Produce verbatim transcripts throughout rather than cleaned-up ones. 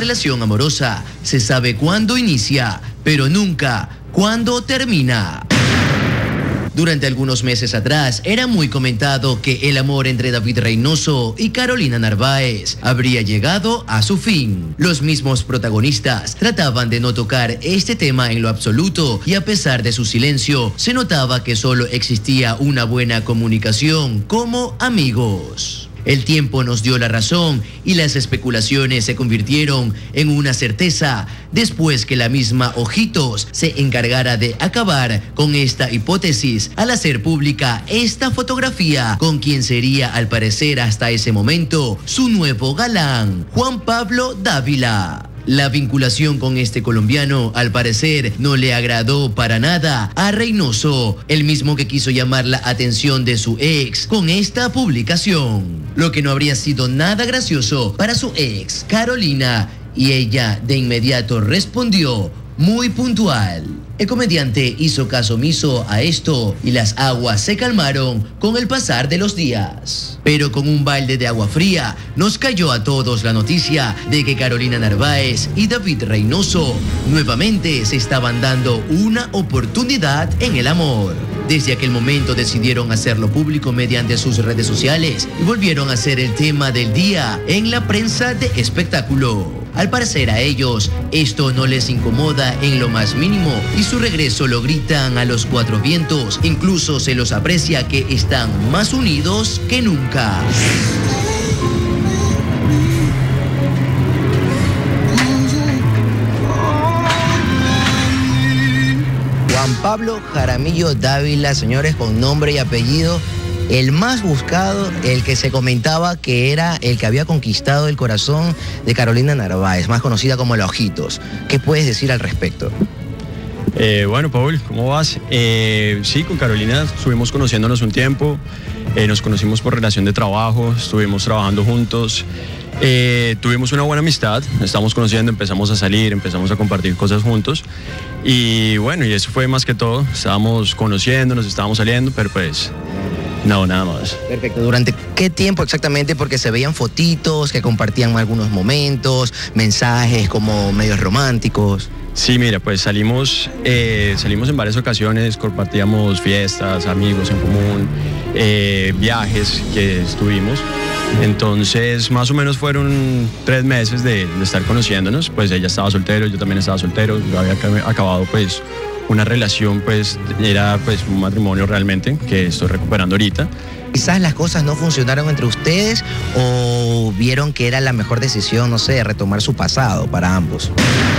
relación amorosa se sabe cuándo inicia, pero nunca cuándo termina. Durante algunos meses atrás era muy comentado que el amor entre David Reynoso y Carolina Narváez habría llegado a su fin. Los mismos protagonistas trataban de no tocar este tema en lo absoluto y a pesar de su silencio se notaba que solo existía una buena comunicación como amigos. El tiempo nos dio la razón y las especulaciones se convirtieron en una certeza después que la misma Ojitos se encargara de acabar con esta hipótesis al hacer pública esta fotografía con quien sería al parecer hasta ese momento su nuevo galán, Juan Pablo Dávila. La vinculación con este colombiano, al parecer, no le agradó para nada a Reynoso, el mismo que quiso llamar la atención de su ex con esta publicación. Lo que no habría sido nada gracioso para su ex, Carolina, y ella de inmediato respondió muy puntual. El comediante hizo caso omiso a esto y las aguas se calmaron con el pasar de los días. Pero con un balde de agua fría nos cayó a todos la noticia de que Carolina Narváez y David Reynoso nuevamente se estaban dando una oportunidad en el amor. Desde aquel momento decidieron hacerlo público mediante sus redes sociales y volvieron a ser el tema del día en la prensa de espectáculo. Al parecer a ellos esto no les incomoda en lo más mínimo y su regreso lo gritan a los cuatro vientos. Incluso se los aprecia que están más unidos que nunca. Juan Pablo Jaramillo Dávila, señores, con nombre y apellido, el más buscado, el que se comentaba que era el que había conquistado el corazón de Carolina Narváez, más conocida como La Ojitos. ¿Qué puedes decir al respecto? Eh, bueno, Paul, ¿cómo vas? Eh, sí, con Carolina estuvimos conociéndonos un tiempo, eh, nos conocimos por relación de trabajo, estuvimos trabajando juntos, eh, tuvimos una buena amistad, nos estábamos conociendo, empezamos a salir, empezamos a compartir cosas juntos y bueno, y eso fue más que todo, estábamos conociéndonos, estábamos saliendo, pero pues no, nada más. Perfecto. ¿Durante qué tiempo exactamente? Porque se veían fotitos que compartían algunos momentos, mensajes como medios románticos. Sí, mira, pues salimos, eh, salimos en varias ocasiones, compartíamos fiestas, amigos en común, eh, viajes que estuvimos. Entonces, más o menos fueron tres meses de, de estar conociéndonos. Pues ella estaba soltero, yo también estaba soltero. Yo había acabado, pues, una relación, pues, era pues un matrimonio realmente, que estoy recuperando ahorita. Quizás las cosas no funcionaron entre ustedes o vieron que era la mejor decisión, no sé, retomar su pasado para ambos.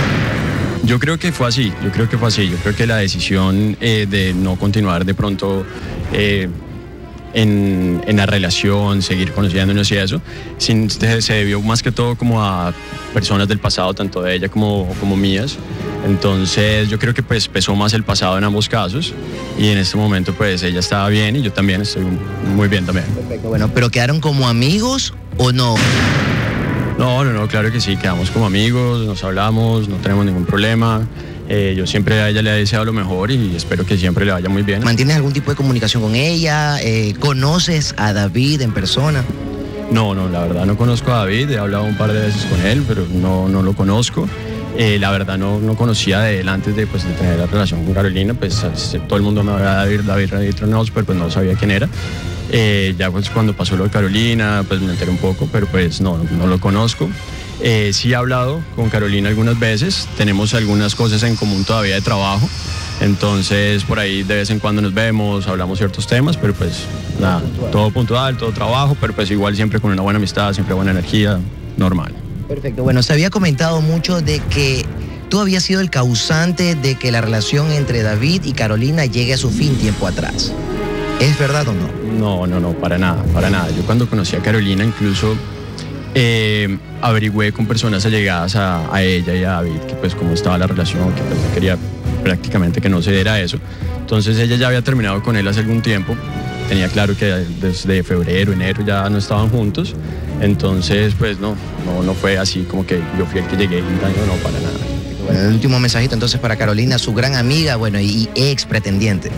Yo creo que fue así, yo creo que fue así. Yo creo que la decisión eh, de no continuar de pronto eh, en, en la relación, seguir conociéndonos y eso, sin, se, se debió más que todo como a personas del pasado, tanto de ella como, como mías. Entonces yo creo que pues pesó más el pasado en ambos casos y en este momento pues ella estaba bien y yo también estoy muy bien también. Perfecto, bueno, ¿pero quedaron como amigos o no? No, no, no, claro que sí, quedamos como amigos, nos hablamos, no tenemos ningún problema. Eh, yo siempre a ella le he deseado lo mejor y espero que siempre le vaya muy bien. ¿Mantienes algún tipo de comunicación con ella? Eh, ¿Conoces a David en persona? No, no, la verdad no conozco a David, he hablado un par de veces con él, pero no, no lo conozco. Eh, la verdad no, no conocía de él antes de, pues, de tener la relación con Carolina, pues todo el mundo me había David, David, David Reynoso, pero pues no sabía quién era. Eh, ya pues cuando pasó lo de Carolina, pues me enteré un poco, pero pues no, no lo conozco. Eh, sí he hablado con Carolina algunas veces, tenemos algunas cosas en común todavía de trabajo, entonces por ahí de vez en cuando nos vemos, hablamos ciertos temas, pero pues nada, todo puntual, todo trabajo, pero pues igual siempre con una buena amistad, siempre buena energía, normal. Perfecto, bueno, se había comentado mucho de que tú habías sido el causante de que la relación entre David y Carolina llegue a su fin tiempo atrás. ¿Es verdad o no? No, no, no, para nada, para nada. Yo cuando conocí a Carolina incluso eh, averigüé con personas allegadas a, a ella y a David, que pues cómo estaba la relación, que pues, quería prácticamente que no se diera eso. Entonces ella ya había terminado con él hace algún tiempo, tenía claro que desde febrero, enero ya no estaban juntos, entonces pues no, no, no fue así como que yo fui el que llegué y no, no, para nada. Bueno, el último mensajito entonces para Carolina, su gran amiga, bueno, y ex pretendiente.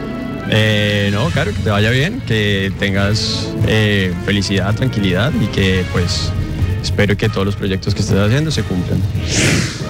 Eh, no, claro, que te vaya bien, que tengas eh, felicidad, tranquilidad y que pues espero que todos los proyectos que estés haciendo se cumplan.